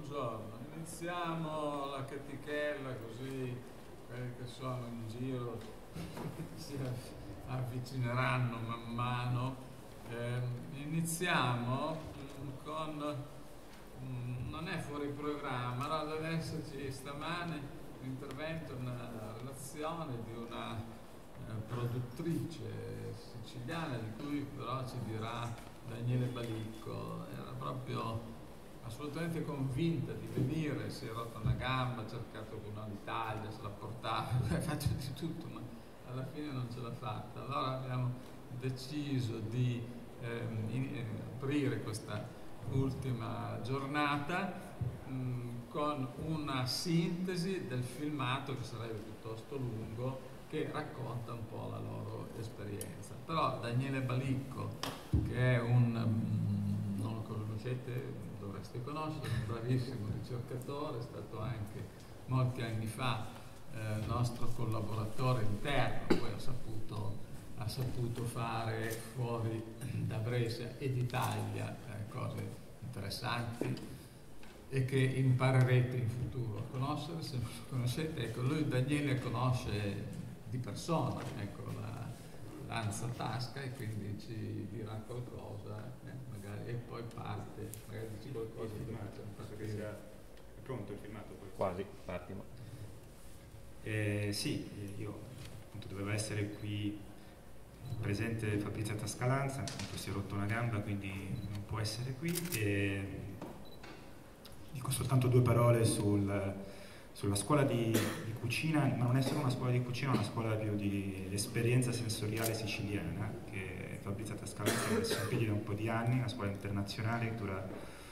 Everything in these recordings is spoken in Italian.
buongiorno. Iniziamo la chetichella così quelli che sono in giro si avvicineranno man mano. Iniziamo con, non è fuori programma, no, deve esserci stamane un intervento, una relazione di una produttrice siciliana di cui però ci dirà Daniele Balicco. Era proprio assolutamente convinta di venire, si è rotta una gamba, ha cercato con l'Italia, se la portava, ha fatto di tutto, ma alla fine non ce l'ha fatta. Allora abbiamo deciso di aprire questa ultima giornata con una sintesi del filmato, che sarebbe piuttosto lungo, che racconta un po' la loro esperienza. Però Daniele Balicco, che è non lo conoscete, dovreste conoscere, un bravissimo ricercatore, è stato anche molti anni fa nostro collaboratore interno, poi ha saputo fare fuori da Brescia e d'Italia cose interessanti e che imparerete in futuro a conoscere, se non lo conoscete. Ecco, lui Daniele conosce di persona, ecco, l'Anza Tasca, e quindi ci dirà qualcosa, magari, e poi parte, magari dici qualcosa di penso che sia pronto il filmato. Quasi, attimo. Sì, io appunto dovevo essere qui presente Fabrizia Tascalanza, appunto si è rotto una gamba, quindi non può essere qui. Dico soltanto due parole sulla scuola di cucina, ma non è solo una scuola di cucina, è una scuola più di esperienza sensoriale siciliana che Fabrizia Tascalanza ha messo in piedi da un po' di anni, una scuola internazionale che dura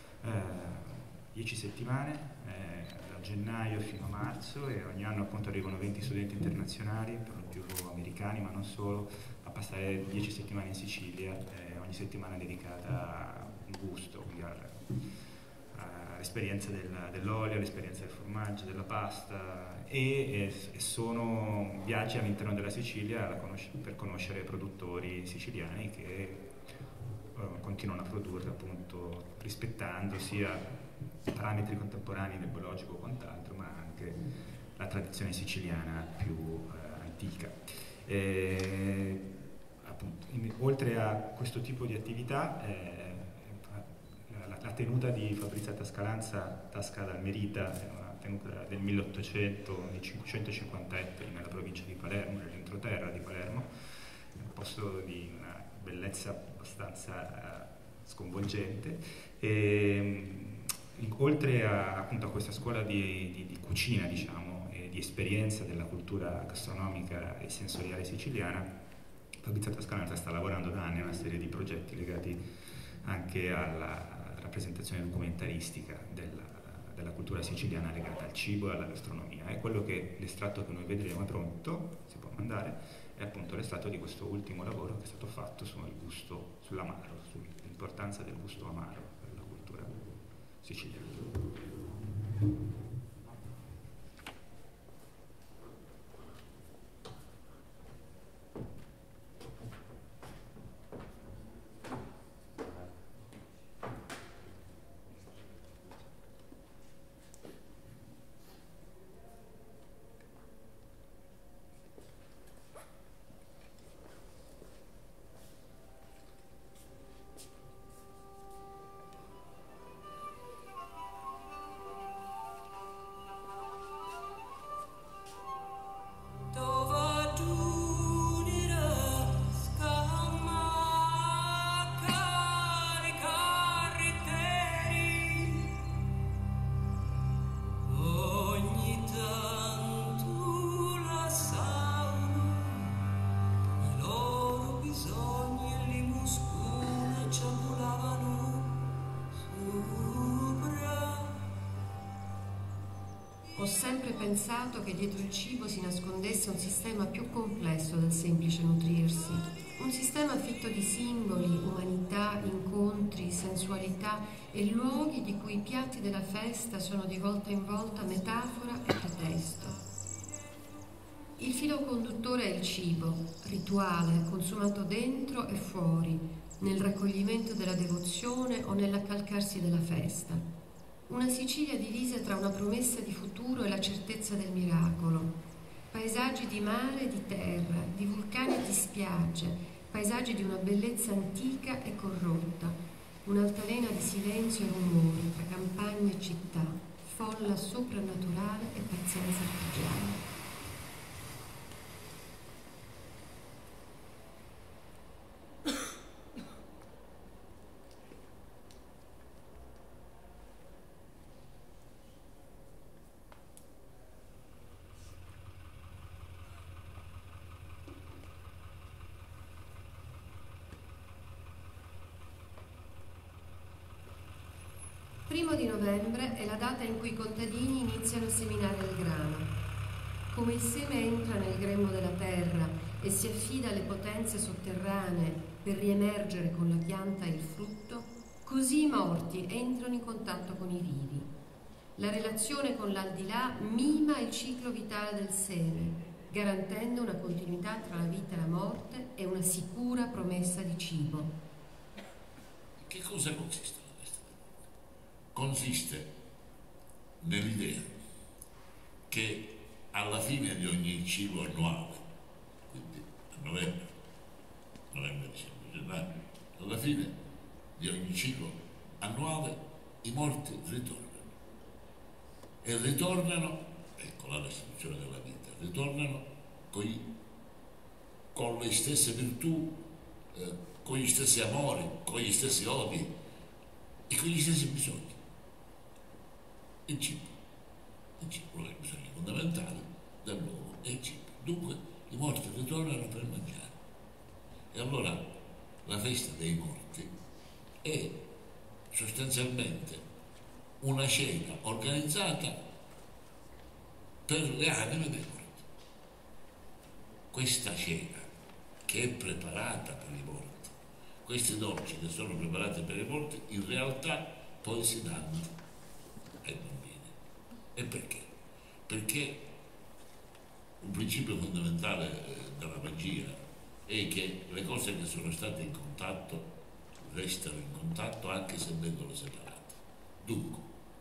10 settimane, da gennaio fino a marzo, e ogni anno appunto arrivano 20 studenti internazionali, per lo più americani ma non solo, a passare 10 settimane in Sicilia, ogni settimana dedicata a un gusto, quindi all'esperienza dell'olio, all'esperienza del formaggio, della pasta, e sono viaggi all'interno della Sicilia per conoscere produttori siciliani che continuano a produrre appunto rispettando sia i parametri contemporanei del biologico o quant'altro, ma anche la tradizione siciliana più antica. Appunto, oltre a questo tipo di attività, la tenuta di Fabrizia Tascalanza, Tasca d'Almerita, è una tenuta del 1800, di 550 ettari nella provincia di Palermo, nell'entroterra di Palermo, un posto di una bellezza abbastanza sconvolgente. Oltre appunto a questa scuola di cucina, diciamo, e di esperienza della cultura gastronomica e sensoriale siciliana, Fabrizia Tascalanza sta lavorando da anni a una serie di progetti legati anche alla rappresentazione documentaristica della cultura siciliana legata al cibo e alla gastronomia. E quello che l'estratto che noi vedremo è pronto, si può mandare, è appunto l'estratto di questo ultimo lavoro che è stato fatto sul gusto, sull'amaro, sull'importanza del gusto amaro per la cultura siciliana. Ho sempre pensato che dietro il cibo si nascondesse un sistema più complesso del semplice nutrirsi, un sistema fitto di simboli, umanità, incontri, sensualità e luoghi di cui i piatti della festa sono di volta in volta metafora e pretesto. Il filo conduttore è il cibo, rituale, consumato dentro e fuori, nel raccoglimento della devozione o nell'accalcarsi della festa. Una Sicilia divisa tra una promessa di futuro e la certezza del miracolo. Paesaggi di mare e di terra, di vulcani e di spiagge, paesaggi di una bellezza antica e corrotta, un'altalena di silenzio e rumore tra campagne e città, folla soprannaturale e pazienza artigiana. Primo di novembre è la data in cui i contadini iniziano a seminare il grano. Come il seme entra nel grembo della terra e si affida alle potenze sotterranee per riemergere con la pianta e il frutto, così i morti entrano in contatto con i vivi. La relazione con l'aldilà mima il ciclo vitale del seme, garantendo una continuità tra la vita e la morte e una sicura promessa di cibo. Che cosa consiste? Consiste nell'idea che alla fine di ogni ciclo annuale, quindi a novembre, dicembre, gennaio, alla fine di ogni ciclo annuale i morti ritornano. E ritornano, ecco la restituzione della vita, ritornano con le stesse virtù, con gli stessi amori, con gli stessi odi e con gli stessi bisogni. Il cibo, uno dei bisogni fondamentali dell'uomo è il cibo. Dunque i morti ritornano per mangiare. E allora la festa dei morti è sostanzialmente una cena organizzata per le anime dei morti. Questa cena che è preparata per i morti, questi dolci che sono preparati per i morti, in realtà poi si danno ai bambini. E perché? Perché un principio fondamentale della magia è che le cose che sono state in contatto restano in contatto anche se vengono separate. Dunque,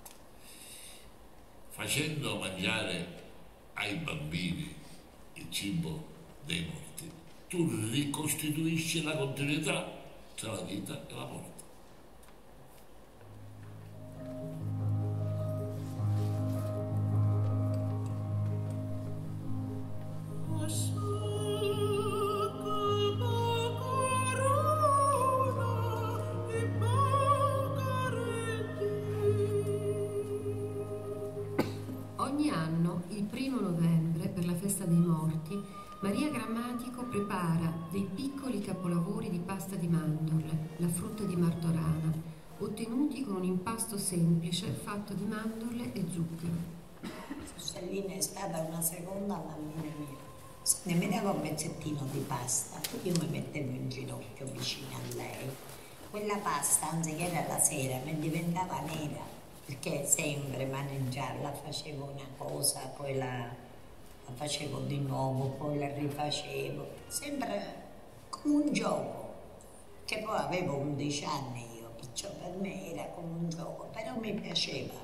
facendo mangiare ai bambini il cibo dei morti, tu ricostituisci la continuità tra la vita e la morte. Ogni anno, il 1° novembre, per la festa dei morti, Maria Grammatico prepara dei piccoli capolavori di pasta di mandorle, la frutta di Martorana, ottenuti con un impasto semplice fatto di mandorle e zucchero. Cellina è stata una seconda mammina mia. Se ne metteva un pezzettino di pasta, io mi mettevo in ginocchio vicino a lei. Quella pasta, anziché era la sera, mi diventava nera, perché sempre maneggiarla facevo una cosa, poi la facevo di nuovo, poi la rifacevo, sempre come un gioco, che poi avevo 11 anni io, perciò per me era come un gioco, però mi piaceva.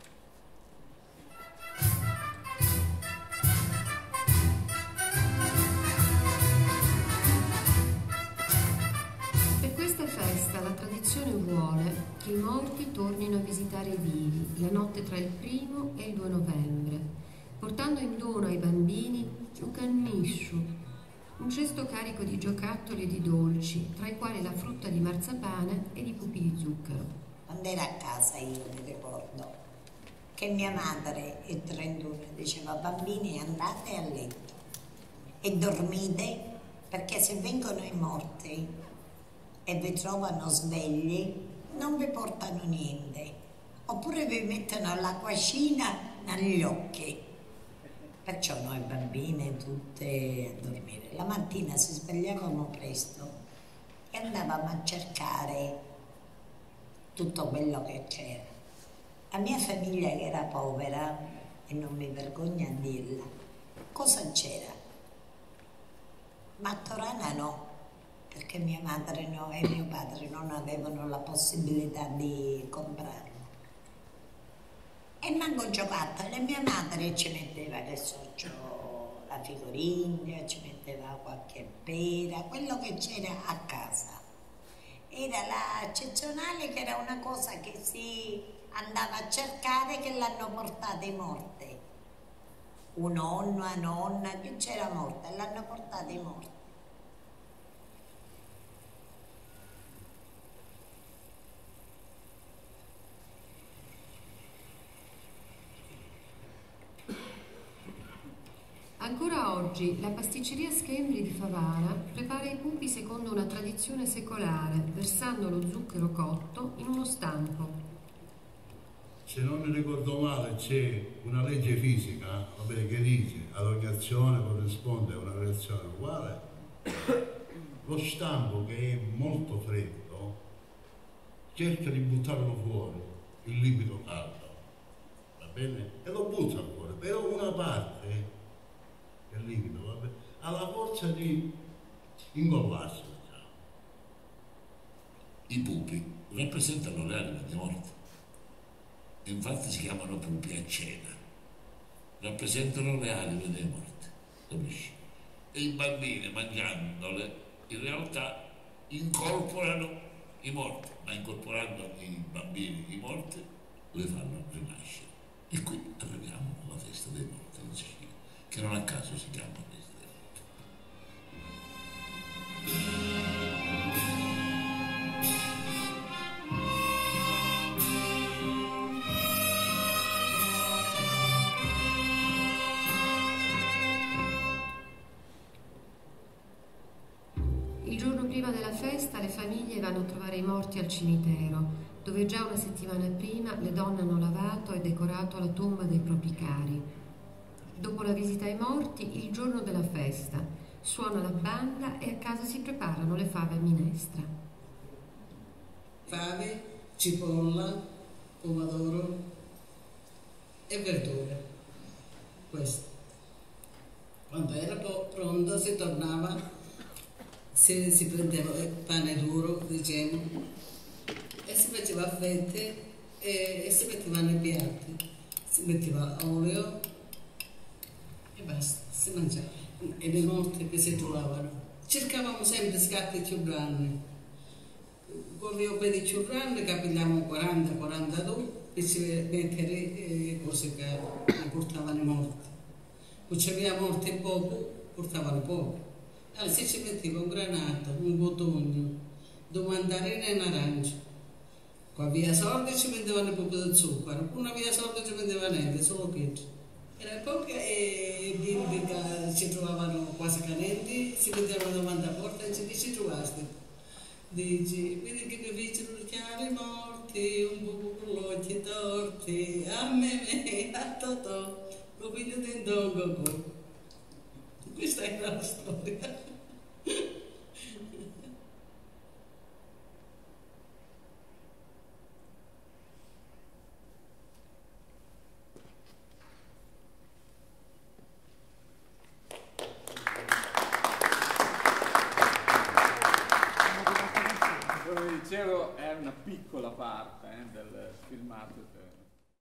Per questa festa la tradizione vuole che i morti tornino a visitare i vivi la notte tra il 1° e il 2 novembre, portando in dono ai bambini un cannisciu, un cesto carico di giocattoli e di dolci, tra i quali la frutta di marzapane e di pupi di zucchero. Quando ero a casa io mi ricordo che mia madre, il 31, diceva: bambini, andate a letto e dormite, perché se vengono i morti e vi trovano svegli non vi portano niente, oppure vi mettono l'acquacina negli occhi. Perciò noi bambine tutte a dormire. La mattina si svegliavamo presto e andavamo a cercare tutto quello che c'era. La mia famiglia, che era povera, e non mi vergogno a dirla, cosa c'era? Martorana no, perché mia madre no, e mio padre non avevano la possibilità di comprarla. con giocattoli e mia madre ci metteva, che so, la figurina, ci metteva qualche pera, quello che c'era a casa. Era la eccezionale, che era una cosa che si andava a cercare, che l'hanno portata morte. Un nonno, una nonna che c'era morta e l'hanno portata morte. Ancora oggi la pasticceria Schembri di Favara prepara i pupi secondo una tradizione secolare, versando lo zucchero cotto in uno stampo. Se non mi ricordo male c'è una legge fisica, vabbè, che dice ad ogni azione corrisponde a una reazione uguale. Lo stampo, che è molto freddo, cerca di buttarlo fuori, il liquido caldo, va bene? E lo butta fuori, però una parte del liquido, vabbè, ha la forza di ingollarsi, diciamo. I pupi rappresentano le anime dei morti. Infatti si chiamano pupi a cena. Rappresentano le anime dei morti, capisci? E i bambini, mangiandole, in realtà incorporano i morti, ma incorporando i bambini, i morti, li fanno rinascere. E qui arriviamo alla festa dei morti in Sicilia, che non a caso si chiama festa dei morti. Il giorno prima della festa le famiglie vanno a trovare i morti al cimitero, dove già una settimana prima le donne hanno lavato e decorato la tomba dei propri cari. Dopo la visita ai morti, il giorno della festa, suona la banda e a casa si preparano le fave a minestra. Fave, cipolla, pomodoro e verdure. Questo. Quando era pronto si tornava, si prendeva il pane duro, diciamo, e si faceva a fette e si metteva nei piatti. Si metteva olio e basta, si mangiava. E le morti che si trovavano. Cercavamo sempre scatti più grandi. Correvo per i più grandi, capigliamo 40-42 e ci mettere cose che portavano i morti. Poi c'aveva morti poco, portavano poco. Allora se ci metteva un granato, un botogno, due mandarine e un arancio. Qua via soldi ci mettevano un po' di zucchero, una via soldi ci metteva niente, solo questo. Era poco e che ci trovavano quasi canenti, si mettevano davanti alla porta e ci dice trovaste. Dici, vedi che mi fecero chiari morti, un po' con gli occhi torti, a me, a Totò, lo figlio di Ndongo. Questa è la storia. Come dicevo, è una piccola parte del filmato.